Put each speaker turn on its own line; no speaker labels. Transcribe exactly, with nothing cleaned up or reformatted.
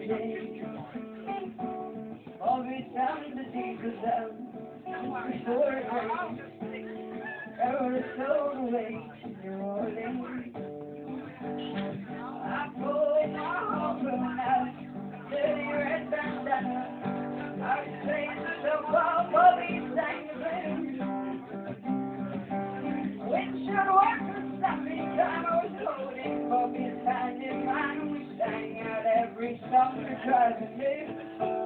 day. Every time the deeper down, before it rains, I was sold away to New Orleans. I pulled my heart from the night, dirty red bandana. I was playing myself while Bobby sang the blues. Windshield wipers stopped me time I was holding Bobby's hand in mine. We sang out every song we tried to do.